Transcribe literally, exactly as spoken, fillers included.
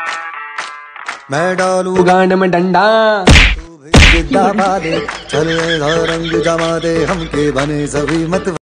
मैं डालू गांड में डंडा तू भी गिद्दा पा दे, चले रंग जमा दे हमके बने सभी मत